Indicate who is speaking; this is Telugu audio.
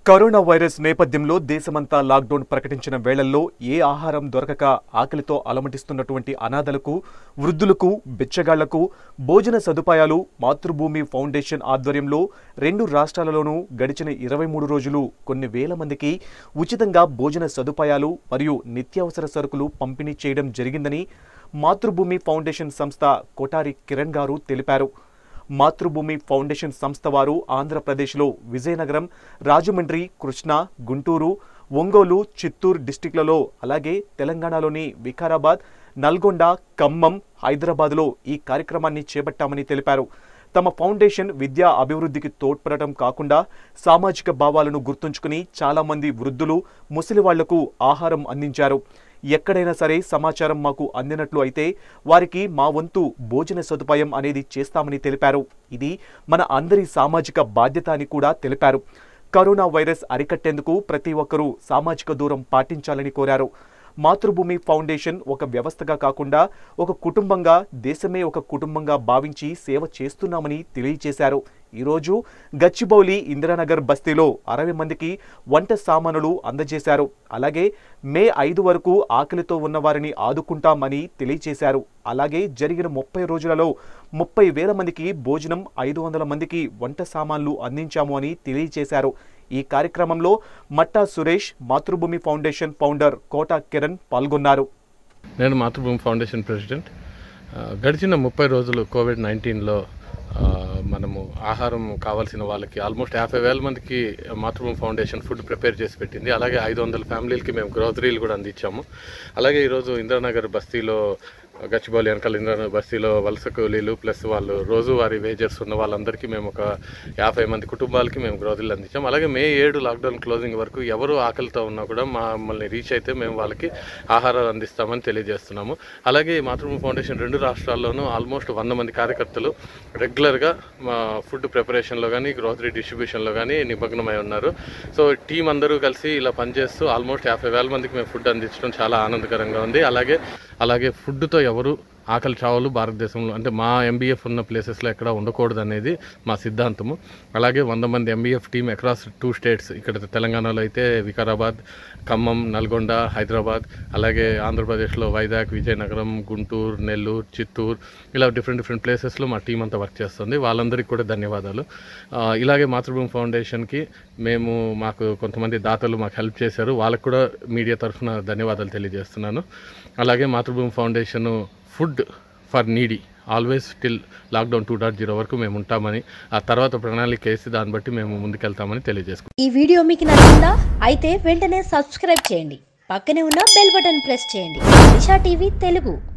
Speaker 1: కరోనా వైరస్ నేపథ్యంలో దేశమంతా లాక్డౌన్ ప్రకటించిన వేళల్లో ఏ ఆహారం దొరకక ఆకలితో అలమటిస్తున్నటువంటి అనాథలకు, వృద్ధులకు, బిచ్చగాళ్లకు భోజన సదుపాయాలు మాతృభూమి ఫౌండేషన్ ఆధ్వర్యంలో 2 రాష్ట్రాలలోనూ గడిచిన 23 రోజులు కొన్ని వేల మందికి ఉచితంగా భోజన సదుపాయాలు మరియు నిత్యావసర సరుకులు పంపిణీ చేయడం జరిగిందని మాతృభూమి ఫౌండేషన్ సంస్థ కోటారి కిరణ్ గారు తెలిపారు. మాతృభూమి ఫౌండేషన్ సంస్థ వారు ఆంధ్రప్రదేశ్లో విజయనగరం, రాజమండ్రి, కృష్ణా, గుంటూరు, ఒంగోలు, చిత్తూరు డిస్టిక్లలో అలాగే తెలంగాణలోని వికారాబాద్, నల్గొండ, ఖమ్మం, హైదరాబాద్లో ఈ కార్యక్రమాన్ని చేపట్టామని తెలిపారు. తమ ఫౌండేషన్ విద్యా అభివృద్ధికి తోడ్పడటం కాకుండా సామాజిక భావాలను గుర్తుంచుకుని చాలామంది వృద్ధులు, ముసలివాళ్లకు ఆహారం అందించారు. ఎక్కడైనా సరే సమాచారం మాకు అందినట్లు అయితే వారికి మా వంతు భోజన సదుపాయం అనేది చేస్తామని తెలిపారు. ఇది మన అందరి సామాజిక బాధ్యత అని కూడా తెలిపారు. కరోనా వైరస్ అరికట్టేందుకు ప్రతి ఒక్కరూ సామాజిక దూరం పాటించాలని కోరారు. మాతృభూమి ఫౌండేషన్ ఒక వ్యవస్థగా కాకుండా ఒక కుటుంబంగా, దేశమే ఒక కుటుంబంగా భావించి సేవ చేస్తున్నామని తెలియజేశారు. ఈరోజు గచ్చిబౌలి ఇందిరానగర్ బస్తీలో 60 మందికి వంట సామానులు అందజేశారు. అలాగే మే 5 వరకు ఆకలితో ఉన్నవారిని ఆదుకుంటామని తెలియజేశారు. అలాగే జరిగిన 30 రోజులలో 30,000 మందికి భోజనం, 500 మందికి వంట సామాన్లు అందించాము అని తెలియజేశారు. ఈ కార్యక్రమంలో మట్టా సురేష్, మాతృభూమి ఫౌండేషన్ ఫౌండర్ కోట కిరణ్ పాల్గొన్నారు.
Speaker 2: నేను మాతృభూమి ఫౌండేషన్ ప్రెసిడెంట్. గడిచిన 30 రోజులు కోవిడ్-19లో మనము ఆహారం కావాల్సిన వాళ్ళకి ఆల్మోస్ట్ 50,000 మందికి మాతృభూమి ఫౌండేషన్ ఫుడ్ ప్రిపేర్ చేసి పెట్టింది. అలాగే 500 ఫ్యామిలీలకి మేము గ్రోసరీలు కూడా అందించాము. అలాగే ఈరోజు ఇందిరానగర్ బస్తీలో, గచ్చిబౌలి వెనకాల ఇందిరానగర్ బస్తీలో వలస కూలీలు ప్లస్ వాళ్ళు రోజువారీ వేజర్స్ ఉన్న వాళ్ళందరికీ మేము ఒక 50 మంది కుటుంబాలకి మేము గ్రోసరీలు అందించాము. అలాగే మే 7 లాక్డౌన్ క్లోజింగ్ వరకు ఎవరు ఆకలితో ఉన్నా కూడా మమ్మల్ని రీచ్ అయితే మేము వాళ్ళకి ఆహారాలు అందిస్తామని తెలియజేస్తున్నాము. అలాగే మాతృభూమి ఫౌండేషన్ 2 రాష్ట్రాల్లోనూ ఆల్మోస్ట్ 100 మంది కార్యకర్తలు రెగ్యులర్గా మా ఫుడ్ ప్రిపరేషన్లో కానీ గ్రోసరీ డిస్ట్రిబ్యూషన్లో కానీ నిమగ్నమై ఉన్నారు. సో టీం అందరూ కలిసి ఇలా పనిచేస్తూ ఆల్మోస్ట్ 50,000 మందికి మేము ఫుడ్ అందించడం చాలా ఆనందకరంగా ఉంది. అలాగే ఫుడ్తో ఎవరు ఆకలి చావులు భారతదేశంలో అంటే మా ఎంబీఎఫ్ ఉన్న ప్లేసెస్లో ఎక్కడ ఉండకూడదు అనేది మా సిద్ధాంతము. అలాగే 100 మంది ఎంబీఎఫ్ టీమ్ అక్రాస్ 2 స్టేట్స్, ఇక్కడ తెలంగాణలో అయితే వికారాబాద్, ఖమ్మం, నల్గొండ, హైదరాబాద్, అలాగే ఆంధ్రప్రదేశ్లో వైజాగ్, విజయనగరం, గుంటూరు, నెల్లూరు, చిత్తూరు, ఇలా డిఫరెంట్ ప్లేసెస్లో మా టీం అంతా వర్క్ చేస్తుంది. వాళ్ళందరికీ కూడా ధన్యవాదాలు. ఇలాగే మాతృభూమి ఫౌండేషన్కి మాకు కొంతమంది దాతలు మాకు హెల్ప్ చేశారు. వాళ్ళకు కూడా మీడియా తరఫున ధన్యవాదాలు తెలియజేస్తున్నాను. అలాగే Matrubhumi foundation food for needy always till lockdown 2.0 వరకు మేము ఉంటామని, ఆ తర్వాత ప్రణాళిక వేసి దాన్ని బట్టి మేము ముందుకెళ్తామని తెలియజేసుకుంటాం.
Speaker 3: ఈ వీడియో మీకు నచ్చిందా? అయితే వెంటనే సబ్స్క్రైబ్ చేయండి, పక్కనే ఉన్న బెల్ బటన్ ప్రెస్ చేయండి. దిశా టీవీ తెలుగు.